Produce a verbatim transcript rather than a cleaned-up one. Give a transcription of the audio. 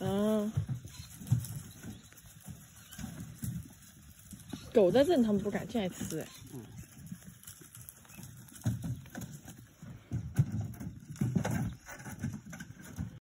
啊，狗在这里他们不敢进来吃哎。